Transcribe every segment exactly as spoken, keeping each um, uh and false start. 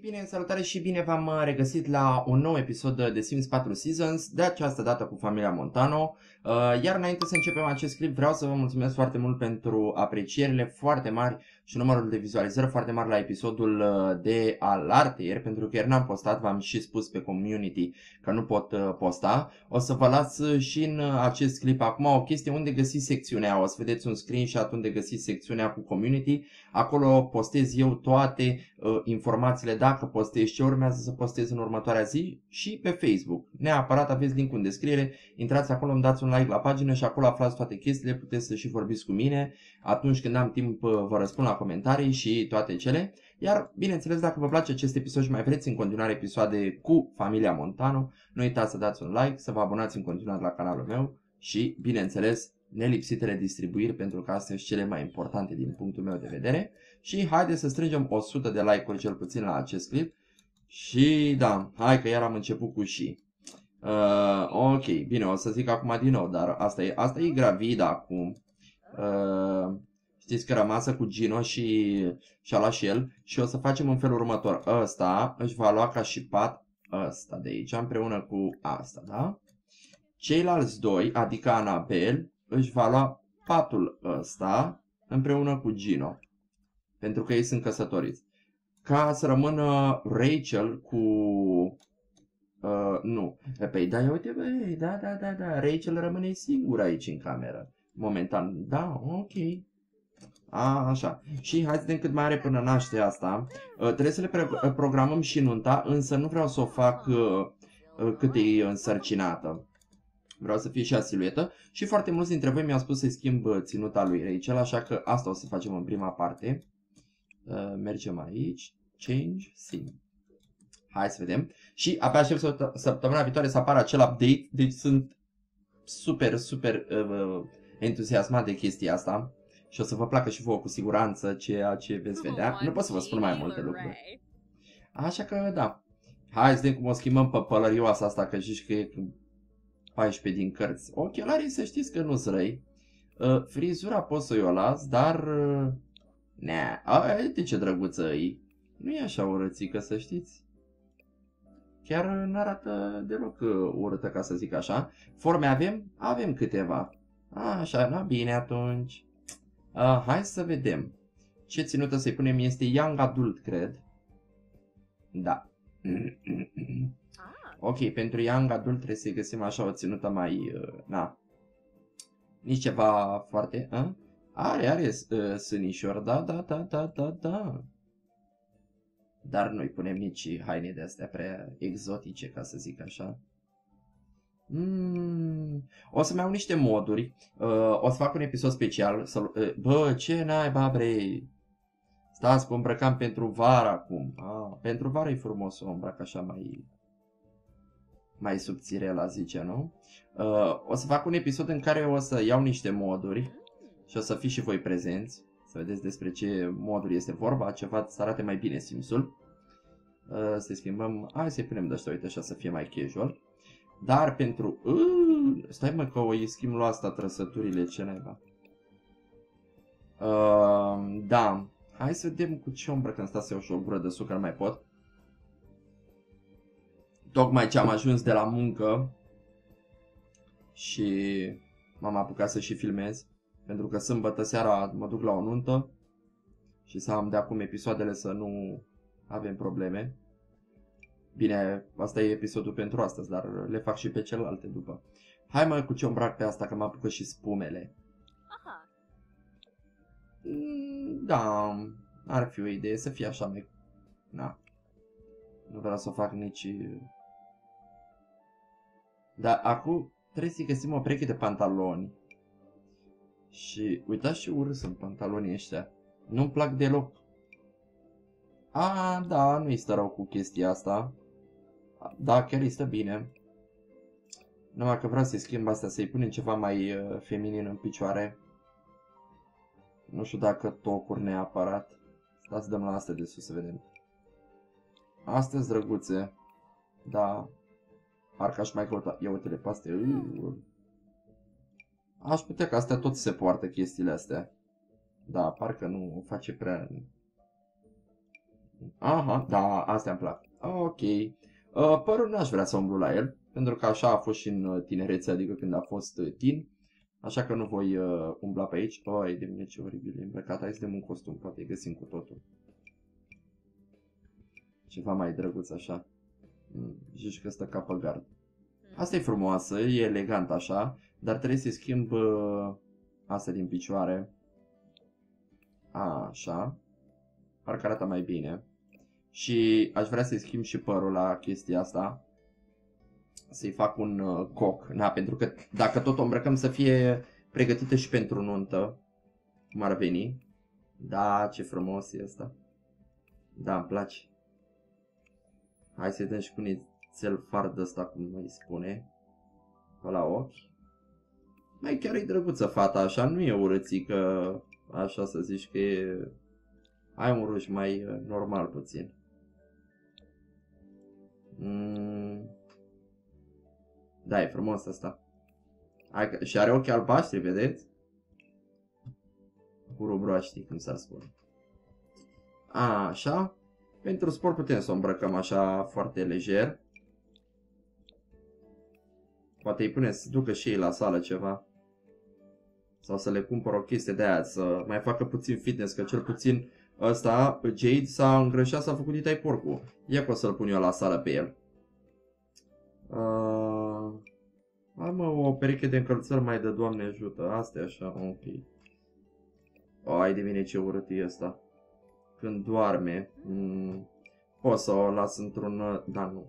bine, salutare și bine v-am regăsit la un nou episod de Sims patru Seasons, de această dată cu familia Montano. Iar înainte să începem acest clip, vreau să vă mulțumesc foarte mult pentru aprecierile foarte mari și numărul de vizualizări foarte mari la episodul de alartă ieri, pentru că ieri n-am postat, v-am și spus pe community că nu pot posta. O să vă las și în acest clip acum o chestie unde găsiți secțiunea, o să vedeți un screenshot unde găsiți secțiunea cu community. Acolo postez eu toate uh, informațiile, dacă postez ce urmează să postez în următoarea zi, și pe Facebook. Neapărat aveți link-ul în descriere, intrați acolo, îmi dați un like la pagină și acolo aflați toate chestiile, puteți să și vorbiți cu mine. Atunci când am timp uh, vă răspund la comentarii și toate cele. Iar, bineînțeles, dacă vă place acest episod și mai vreți în continuare episoade cu familia Montano, nu uitați să dați un like, să vă abonați în continuare la canalul meu și, bineînțeles, nelipsitele distribuiri, pentru că astea sunt cele mai importante din punctul meu de vedere. Și haideți să strângem o sută de like-uri cel puțin la acest clip. Și da, hai că iar am început cu și. Uh, ok, bine, o să zic acum din nou, dar asta e, asta e gravid acum. Uh, știți că rămasă cu Gino și și-a luat și el. Și o să facem în felul următor. Ăsta își va lua ca și pat ăsta de aici împreună cu asta, da? Ceilalți doi, adică Anabel, își va lua patul ăsta împreună cu Gino, pentru că ei sunt căsătoriți. Ca să rămână Rachel cu... Uh, nu. Păi da, uite, băi, da, da, da, da, Rachel rămâne singură aici în cameră. Momentan, da, ok. A, așa. Și hai să vedem cât mai are până naște asta. Uh, trebuie să le programăm și nunta, însă nu vreau să o fac uh, uh, cât e însărcinată. Vreau să fie și a siluetă. Și foarte mulți dintre voi mi-au spus să-i schimb ținuta lui Rachel, așa că asta o să facem în prima parte. Uh, mergem aici. Change scene. Hai să vedem. Și abia aștept săptămâna viitoare să apară acel update. Deci sunt super, super uh, entuziasmat de chestia asta. Și o să vă placă și vouă cu siguranță ceea ce veți vedea. Nu pot să vă spun mai multe lucruri. Așa că da. Hai să vedem cum o schimbăm pe pălărioasa asta, că zici că e paisprezece din cărți. Ochelarii să știți că nu-s răi. Uh, frizura pot să o las, dar... Uh, nea, uite ce drăguță e. Nu e așa urățică, să știți. Chiar n-arată deloc urâtă, ca să zic așa. Forme avem? Avem câteva. A, așa, na bine atunci. Uh, hai să vedem. Ce ținută să-i punem este Young Adult, cred. Da. Ok, pentru Young Adult trebuie să-i găsim așa o ținută mai... Uh, na. Nici ceva foarte... Uh? Are, are uh, sânișor, da, da, da, da, da, da. Dar nu-i punem nici haine de-astea prea exotice, ca să zic așa. Mm. O să mai au niște moduri. Uh, o să fac un episod special. Să, uh, bă, ce naiba, bre? Stați, că o îmbrăcam pentru vară acum. Ah, pentru vară e frumos să o îmbrac așa mai... mai subțire, la zice, nu? Uh, o să fac un episod în care o să iau niște moduri și o să fiți și voi prezenți. Să vedeți despre ce moduri este vorba, ceva să arate mai bine Simsul. Uh, să schimbăm, hai să-i punem de-aștia, uite așa, să fie mai casual. Dar pentru... Uh, stai mă că o îi schimb la asta trăsăturile, ce naiba. Uh, da, hai să vedem cu ce umbră când stați eu și o gură de sucre, nu mai pot. Tocmai ce am ajuns de la muncă și m-am apucat să și filmez. Pentru că sâmbătă seara mă duc la o nuntă și să am de acum episoadele să nu avem probleme. Bine, asta e episodul pentru astăzi, dar le fac și pe celelalte după. Hai mă cu ce îmbrac pe asta, că mă apucă și spumele. Aha. Da, ar fi o idee să fie așa mai... Na. Nu vreau să o fac nici... Dar acum trebuie să găsim o pereche de pantaloni. Și uitați ce urât sunt pantalonii ăștia. Nu-mi plac deloc. A, da, nu-i stă rău cu chestia asta. Da, chiar îi stă bine. Numai că vreau să-i schimb astea, să-i punem ceva mai uh, feminin în picioare. Nu știu dacă tocuri neapărat. Stați, dăm la astea de sus să vedem. Astea-s drăguțe. Da. Parcă aș mai căuta. Ia uite-le pe astea. Aș putea că astea tot se poartă chestiile astea. Da, parcă nu face prea... Aha, da, astea îmi plac. Ok. Uh, părul n-aș vrea să umblu la el, pentru că așa a fost și în tinerețe, adică când a fost teen. Așa că nu voi uh, umbla pe aici. Oi, de mine ce oribil e îmbrăcat. Hai să dăm un costum, poate găsim cu totul. Ceva mai drăguț așa. Mm, zici că stă ca pe gard. Asta e frumoasă, e elegant așa, dar trebuie să-i schimb uh, asta din picioare. A, așa. Parcă arată mai bine. Și aș vrea să-i schimb și părul la chestia asta. Să-i fac un uh, coc. Na, pentru că dacă tot o îmbrăcăm să fie pregătită și pentru nuntă. Cum ar veni. Da, ce frumos e asta. Da, îmi place. Hai să-i dăm și cu nițel fard ăsta, cum îi spune. Pe la ochi. Mai chiar e drăguță fata așa, nu e urățică, așa să zici că e... Ai un ruj mai uh, normal puțin. Mm. Da, e frumos asta. Hai, și are ochi albaștri, vedeți? Cu rubroaștii, cum s-ar spune. A, așa. Pentru sport putem să o îmbrăcăm așa foarte lejer. Poate îi punem să ducă și ei la sală ceva. Sau să le cumpăr o chestie de aia, să mai facă puțin fitness, că cel puțin ăsta, Jade, s-a îngrășat, s-a făcut ditai porcul. Ia că o să-l pun eu la sală pe el. Uh... Am o pereche de încălțări mai de Doamne ajută. Asta e așa, ok. O, ai de mine ce urât e ăsta. Când doarme. Mm, o să o las într-un... Da, nu.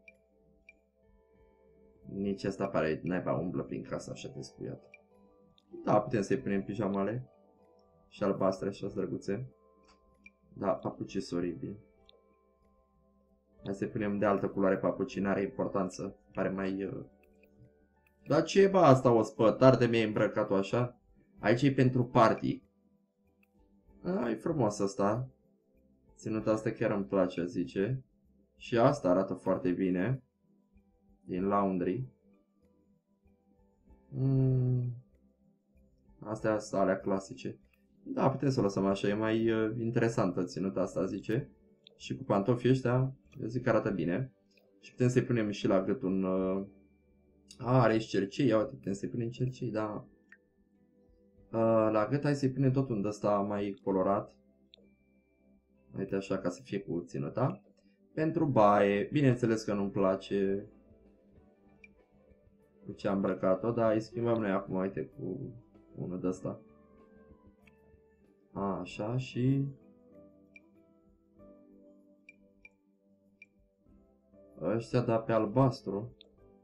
Nici asta pare naiba umblă prin casa așa descuiată. Da, putem să-i punem pijamale. Și albastre așa drăguțe. Da, papuci sunt oribili. Hai să-i punem de altă culoare papuci, n-are importanță. Pare mai... Uh... Dar ce e bă asta, o spătar de mie îmbrăcat-o așa? Aici e pentru party. A, e frumos asta. Ținuta asta chiar îmi place, zice. Și asta arată foarte bine. Din laundry. Mm. Astea sunt alea clasice. Da, putem să o lăsăm așa, e mai uh, interesantă ținuta asta, zice. Și cu pantofii ăștia, eu zic că arată bine. Și putem să-i punem și la gât un... Uh... A, are și cercei, ia uite, putem să-i punem cercei, da. Uh, la gât hai să-i punem tot un ăsta mai colorat. Uite așa, ca să fie cu ținuta. Pentru baie, bineînțeles că nu-mi place cu ce am îmbrăcat-o, dar îi schimbăm noi acum, uite, cu unul de ăsta. Așa și... Ăștia da pe albastru.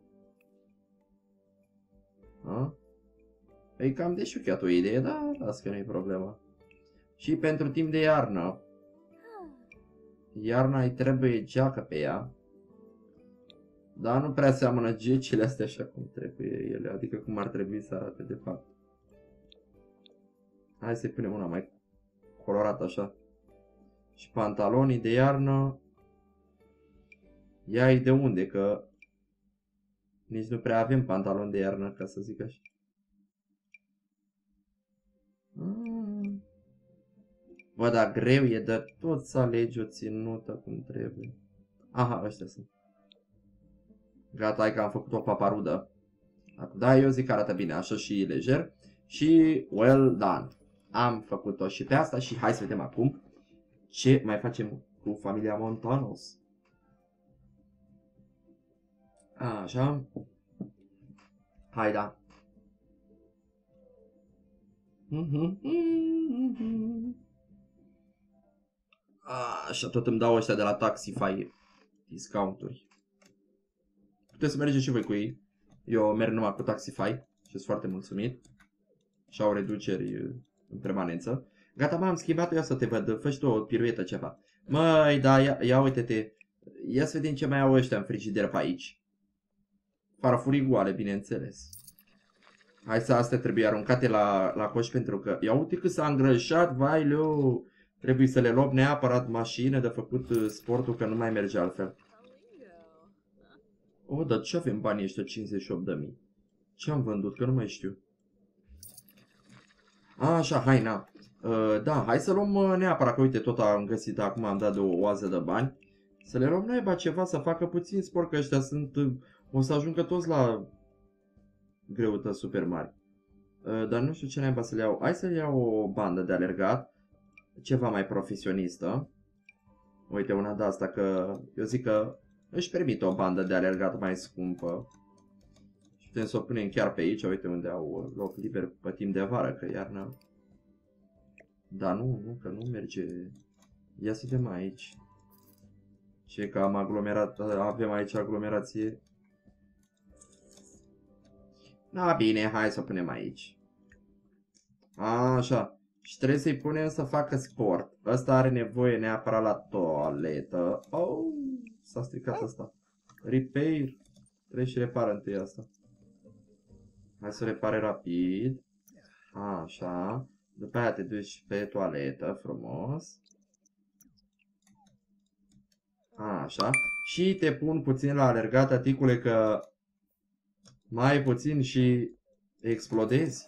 A? E cam deșuchiat o idee, dar las că nu-i problema. Și pentru timp de iarnă. Iarna îi trebuie geacă pe ea. Dar nu prea seamănă gecile astea așa cum trebuie ele, adică cum ar trebui să arate de fapt. Hai să-i punem una mai colorată așa. Și pantalonii de iarnă. Ia-i de unde, că nici nu prea avem pantaloni de iarnă, ca să zic așa. Mm. Bă, dar greu e de tot să alegi o ținută cum trebuie. Aha, ăștia sunt. Gata, hai că am făcut o paparudă. Da, eu zic că arată bine, așa și lejer. Și well done. Am făcut-o și pe asta și hai să vedem acum ce mai facem cu familia Montanos. Așa. Hai, da. Așa, tot îmi dau ăștia de la Taxify discounturi. Puteți să mergeți și voi cu ei. Eu merg numai cu Taxify și sunt foarte mulțumit. Și au reduceri în permanență. Gata, mă, am schimbat, eu să te văd. Fă și tu o piruetă ceva. Măi, da, ia, ia uite-te. Ia să vedem ce mai au ăștia în frigider pe aici. Farfurii goale, bineînțeles. Hai să astea trebuie aruncate la, la coș pentru că... Ia uite că s-a îngrășat, vai leu. Trebuie să le luăm neapărat mașină de făcut sportul, că nu mai merge altfel. O, dar ce avem banii ăștia cincizeci și opt de mii? Ce am vândut? Că nu mai știu. A, așa, haina. Uh, da, hai să luăm uh, neapărat, că uite, tot am găsit, acum am dat de o oază de bani. Să le luăm naiba ceva, să facă puțin sport, că ăștia sunt, uh, o să ajungă toți la greutăți super mari. Uh, dar nu știu ce naiba să le iau. Hai să le iau o bandă de alergat, ceva mai profesionistă. Uite, una de asta, că eu zic că își permite o bandă de alergat mai scumpă. Și putem să o punem chiar pe aici, uite unde au loc liber pe timp de vară, că iarna... Da, nu, nu, că nu merge. Ia să vedem aici. Ce că am aglomerat, avem aici aglomerație. Da, bine, hai să o punem aici. A, așa. Și trebuie să-i punem să facă sport. Ăsta are nevoie neapărat la toaletă. Oh, s-a stricat asta. Repair. Trebuie și repară întâi asta. Hai să repare rapid. A, așa. După aia te duci pe toaletă, frumos. A, așa. Și te pun puțin la alergat, aticule, că mai puțin și explodezi.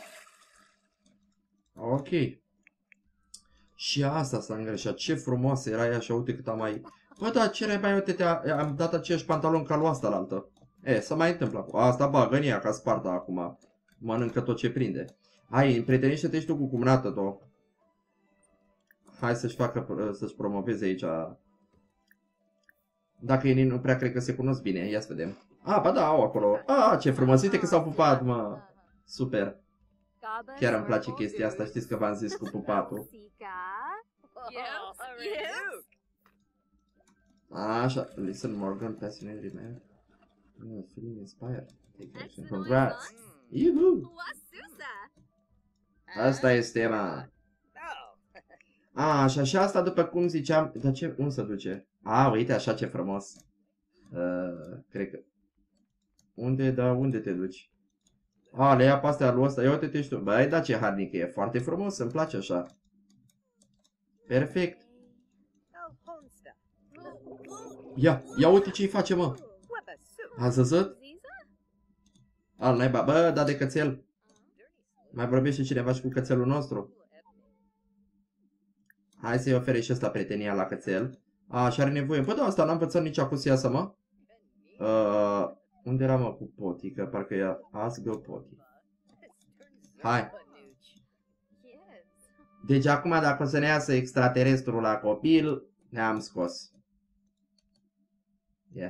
Ok. Și asta s-a îngreșat. Ce frumoasă era ea, așa, uite cât am mai... Bă, da, ce mai uite, am dat aceeași pantalon ca lui asta la altă. E, să mai întâmplă. Asta bagă în ea, ca Sparta acum. Mănâncă tot ce prinde. Hai, împrietenește-te și tu cu cumnată, tu. Hai să-și facă, să-și promoveze aici. Dacă ei nu prea cred că se cunosc bine, ia să vedem. A, ba da, au acolo. A, ce frumos, uite că s-au pupat, mă. Super. Chiar îmi place chestia asta, știți că v-am zis cu pupatul. Așa, listen Morgan, passionate man. Feeling inspired. Take action. Congrats. Yuhu. Asta este, mă. A, așa, și asta după cum ziceam, dar ce, unde se duce? A, uite, așa ce frumos. Uh, cred că... Unde, da, unde te duci? A, le ia pe astea lui ăsta, ia uite-te și tu. Băi, da, ce harnic e, foarte frumos, îmi place așa. Perfect. Ia, ia uite ce-i face, mă. Ați văzut? Al naiba, bă, da de cățel. Mai vorbește cineva și cu cățelul nostru. Hai să-i ofere și ăsta prietenia la cățel. A, și are nevoie. Bă, da, asta n-am învățat nici acum să iasă, mă. Uh, unde era, mă, cu Poti? Că parcă e Ask Go Poti. Hai. Deci acum dacă o să ne iasă extraterestrul la copil, ne-am scos. Yeah.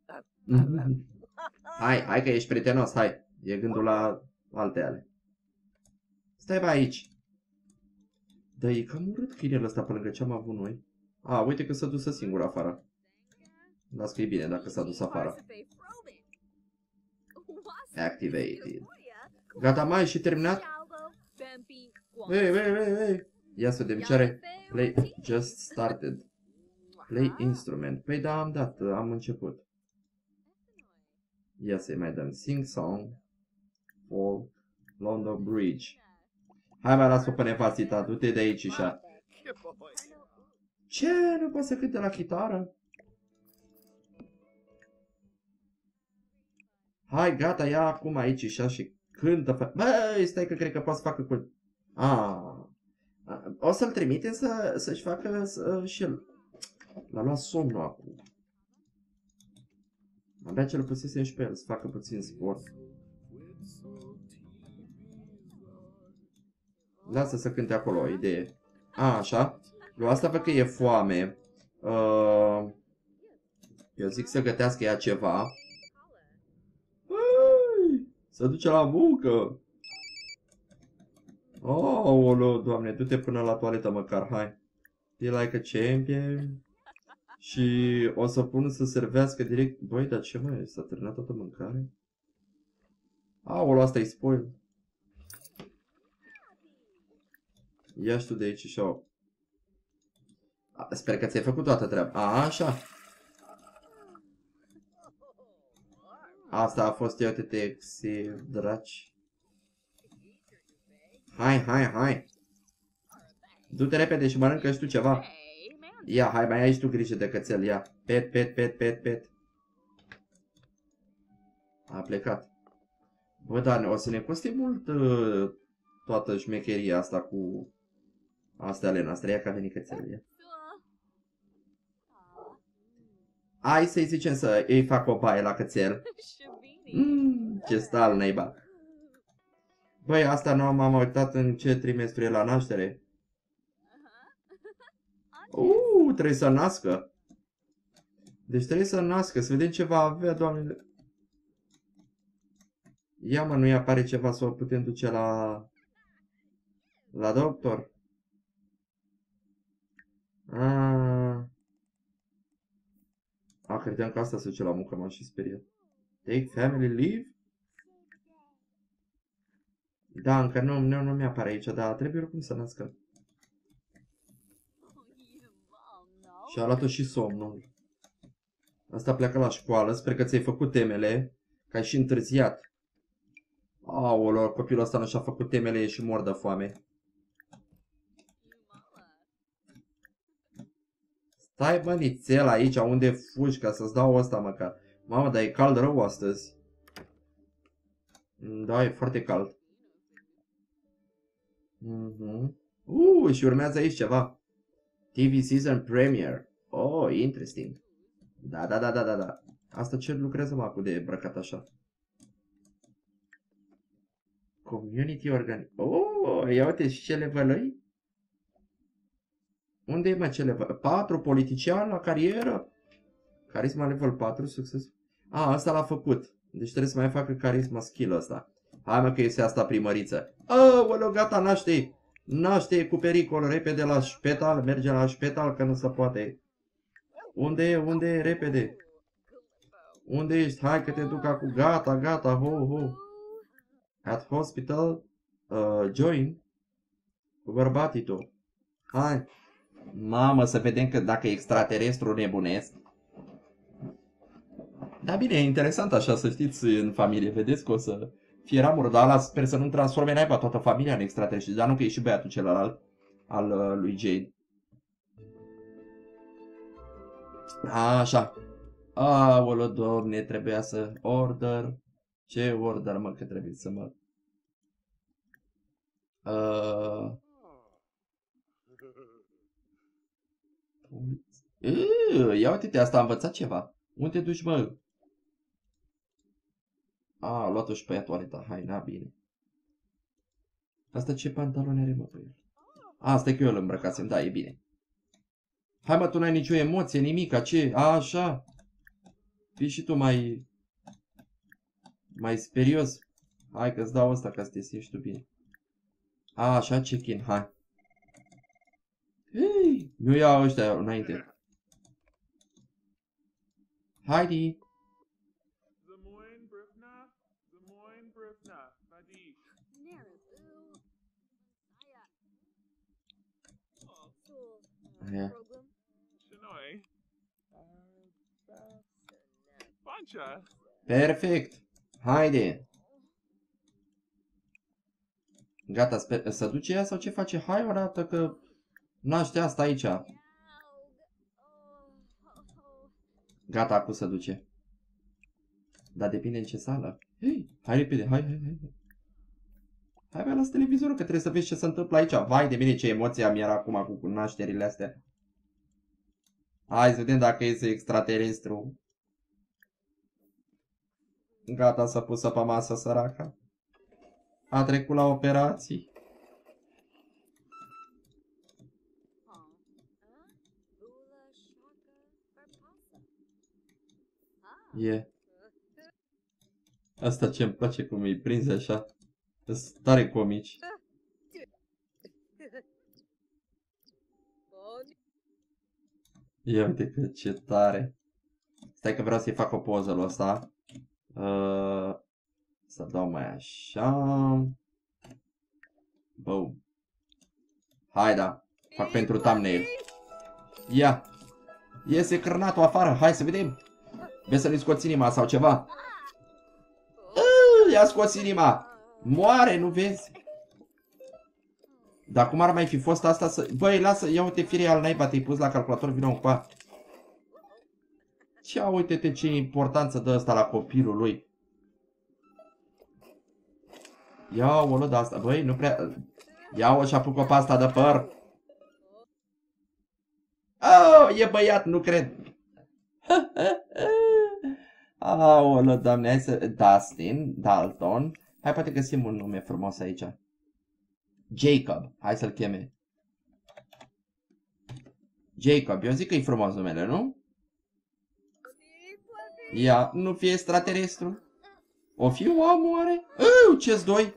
Hai, hai că ești prietenos, hai. E gândul la alte ale. Stai bă aici. Dar e cam urât câinele ăsta pe lângă ce am avut noi. A, uite că s-a dus singur afară. Las că e bine dacă s-a dus afară. Activated. Gata, mai și terminat? Ei, ei, ei, ei. Ia să vedem ce are. Play just started. Play instrument. Păi da, am dat, am început. Ia să-i mai dăm sing song. Folk. London Bridge. Hai mai las-o pe nevastita, du-te de aici așa. Ce? Nu poți să cânte la chitară? Hai, gata, ia acum aici așa și cântă. Băi, stai că cred că poți să facă cu... Ah. O să-l trimitem să, să-și facă să, și el. L-a luat somnul acum. Abia ce-l pusesem și pe el, să facă puțin sport. Lasă să cânte acolo, o idee. A, așa. Eu asta văd că e foame. Uh, eu zic să gătească ea ceva. Ui, să duce la muncă. Oh, Doamne, du-te până la toaletă măcar, hai. Feel like a champion. Și o să pun să servească direct. Băi, dar ce mai e? S-a terminat toată mâncare? Aolo, asta e spoil. Ia și tu de aici și o... Sper că ți-ai făcut toată treaba. A, așa. Asta a fost, eu te texi, draci. Hai, hai, hai. Du-te repede și mănâncă și tu ceva. Ia, hai, mai ai și tu grijă de cățel, ia. Pet, pet, pet, pet, pet. A plecat. Bă, dar o să ne coste mult uh, toată șmecheria asta cu Astea ale noastre, ia că a venit cățelul. Hai să-i zicem să îi fac o baie la cățel. Mm, ce stal naiba. Băi, asta nu m-am uitat în ce trimestru e la naștere. Uuu, trebuie să nască. Deci trebuie să nască, să vedem ce va avea, doamne. Ia mă, nu-i apare ceva să o putem duce la... La doctor. Ah. A, credeam că asta se duce la muncă, m-am și speriat. Take family leave? Da, încă nu, nu, nu mi-apare aici, dar trebuie oricum să nască. Și a luat-o și somnul. Asta pleacă la școală, sper că ți-ai făcut temele, că ai și întârziat. Aoleu, copilul ăsta nu și-a făcut temele, e și mor de foame. Stai, bă, nițel aici, unde fugi, ca să-ți dau ăsta măcar. Mamă, dar e cald rău astăzi. Da, e foarte cald. Mhm. Uh, și urmează aici ceva. T V Season Premiere. Oh, interesting. Da, da, da, da, da, da. Asta ce lucrează, mă, cu de îmbrăcat așa? Community Organ... Oh, ia uite și ce level-ăi? Unde e, mă, ce level? patru, politician la carieră? Carisma level patru, succes. A, asta l-a făcut. Deci trebuie să mai facă carisma skill ăsta. Hai, mă, că este asta primăriță. Aoleu, gata, naște. Naște cu pericol, repede la șpetal, merge la șpetal, că nu se poate. Unde e, unde e, repede? Unde ești? Hai că te duc acum, gata, gata, ho, ho. At hospital, uh, join. Cu bărbatii tu. Hai. Mamă, să vedem că dacă e extraterestru nebunesc. Da, bine, e interesant așa, să știți, în familie. Vedeți că o să fie ramură, dar ăla sper să nu transforme naiba toată familia în extraterestru. Dar nu că e și băiatul celălalt al uh, lui Jade. A, așa. Aoleu, domne, trebuia să order. Ce order, mă, că trebuie să mă... Uh... Uh, ia uite-te, asta a învățat ceva. Unde te duci, mă? A, a luat-o și pe ea toaleta. Hai, na, bine. Asta ce pantaloni are, mă, pe el? A, asta e că eu îl îmbrăcasem, da, e bine. Hai, mă, tu n-ai nicio emoție, nimica, ce? A, așa. Fii și tu mai... Mai sperios. Hai că-ți dau ăsta ca să te simți tu bine. A, așa, check-in, hai. Hei, nu iau ăștia înainte. Haide. Yeah. Perfect. Haide. Gata, sper, să duce ea sau ce face? Hai o dată că naște asta aici. Gata, acum se duce. Dar depinde în ce sală. Hei, hai repede, hai, hai, hai. Hai, mai las televizorul că trebuie să vezi ce se întâmplă aici. Vai de mine ce emoție am era acum cu nașterile astea. Hai să vedem dacă iese extraterestru. Gata, s-a pusă pe masă, săraca. A trecut la operații. E. Yeah. Asta ce-mi place cum îi prinzi așa. Sunt tare comici. Ia uite că ce tare. Stai că vreau să-i fac o poză lui ăsta. Uh, să dau mai așa. Boom. Hai da. Fac pentru thumbnail. Ia. Iese cârnatul afară. Hai să vedem. Vezi să nu-i scoți inima sau ceva. Ia scoți inima. Moare, nu vezi? Dar cum ar mai fi fost asta să... Băi, lasă, ia uite firea al naiba, te-ai pus la calculator, vină încoa. Ce, uite-te ce importanță dă ăsta la copilul lui. Ia-o, lă, de asta, băi, nu prea... Ia-o și apucă pe asta de păr. Oh, e băiat, nu cred. Aolă, doamne, hai să... Dustin, Dalton. Hai, poate găsim un nume frumos aici. Jacob, hai să-l cheme. Jacob, eu zic că e frumos numele, nu? Ia, nu fie extraterestru. O fi om, oare? Uuu, ce-s doi?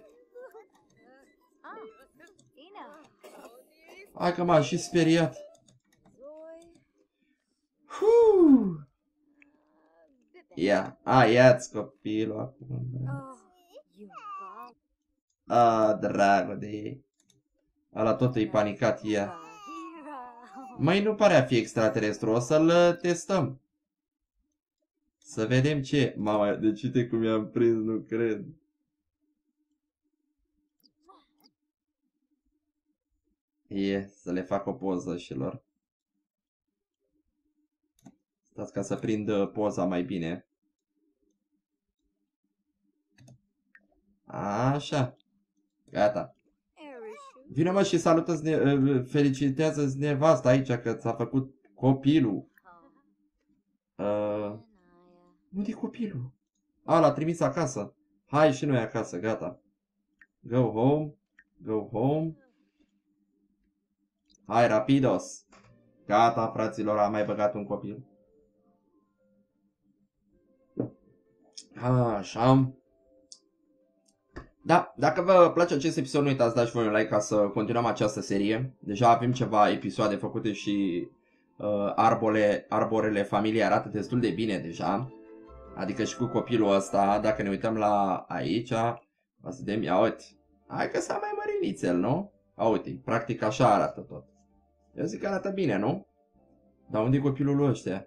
Hai că m-am și speriat. Huu. Ia, a, ia-ți copilul acum. A, dragă de ei. Ala tot e panicat ea. Măi, nu pare a fi extraterestru, o să-l testăm. Să vedem ce... Mama, deci uite cum i-am prins, nu cred. E, să le fac o poză și lor. Stați ca să prind poza mai bine. Așa. Gata. Vine mă și salută, felicitează nevasta aici că ți-a făcut copilul. Uh, unde e copilul? A, l-a trimis acasă. Hai și noi acasă, gata. Go home. Go home. Hai, rapidos. Gata, fraților, am mai băgat un copil. Așa. Da, dacă vă place acest episod, nu uitați să dați voi un like ca să continuăm această serie. Deja avem ceva episoade făcute și uh, arbole, arborele familiei arată destul de bine deja. Adică și cu copilul ăsta, dacă ne uităm la aici, o să vedem, ia uite, hai că s-a mai mărit nițel, nu? A, uite, practic așa arată tot. Eu zic că arată bine, nu? Dar unde e copilul ăștia?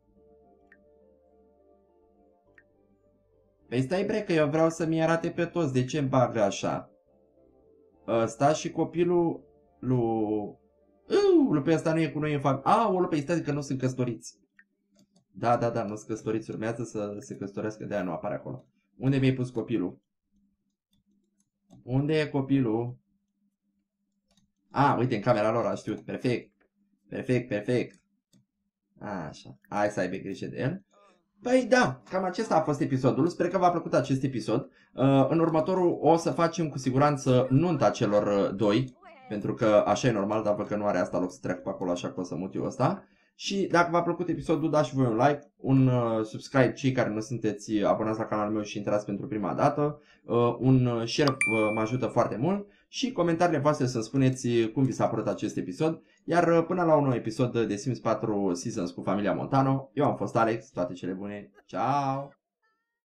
Păi stai bre, că eu vreau să-mi arate pe toți, de ce îmi bagă așa? Ăsta și copilul lui... Uu, pe ăsta nu e cu noi în familie. Aoleu, pe stai că nu sunt căsătoriți. Da, da, da, nu sunt căsătoriți, urmează să se căsătorească, de-aia nu apare acolo. Unde mi-ai pus copilul? Unde e copilul? A, uite, în camera lor, a știut, perfect. Perfect, perfect. Așa, hai să aibă grijă de el. Păi da, cam acesta a fost episodul, sper că v-a plăcut acest episod. Uh, în următorul o să facem cu siguranță nunta celor doi, pentru că așa e normal, dar văd că nu are asta loc să treacă pe acolo, așa că o să mut eu ăsta. Și dacă v-a plăcut episodul, dați și voi un like, un uh, subscribe cei care nu sunteți abonați la canalul meu și intrați pentru prima dată, uh, un share uh, mă ajută foarte mult și comentariile voastre să-mi spuneți cum vi s-a părut acest episod. Iar uh, până la un nou episod de Sims patru Seasons cu familia Montano, eu am fost Alex, toate cele bune, ciao!